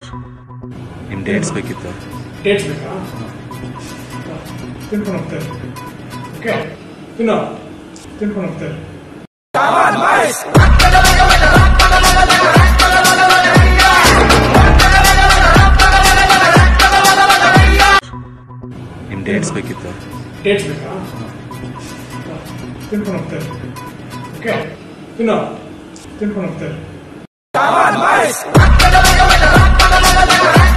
ನಿಮ್ಮ ಡೇಟ್ಸ್ ಬೇಕಿತ್ತು. ಡೇಟ್ಸ್ ಬೇಕಾ? ತಿನ್ಕೊಂಡು ಹೋಗ್ತಾರೆ. ಓಕೆ, ತಿನ್ಕೊಂಡು ಹೋಗ್ತಾರೆ. ನಿಮ್ಮ ಡೇಟ್ಸ್ ಬೇಕಿತ್ತು. ಡೇಟ್ಸ್ ಬೇಕಾ? ತಿನ್ಕೊಂಡು ಹೋಗ್ತಾರೆ. ಓಕೆ, ತಿನ್ಕೊಂಡು ಹೋಗ್ತಾರೆ.